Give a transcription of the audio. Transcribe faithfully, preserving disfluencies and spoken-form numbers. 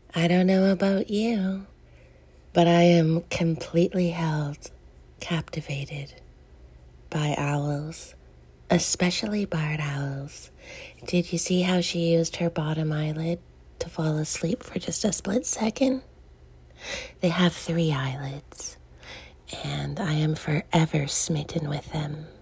I don't know about you, but I am completely held, captivated by owls, especially barred owls. Did you see how she used her bottom eyelid to fall asleep for just a split second? They have three eyelids, and I am forever smitten with them.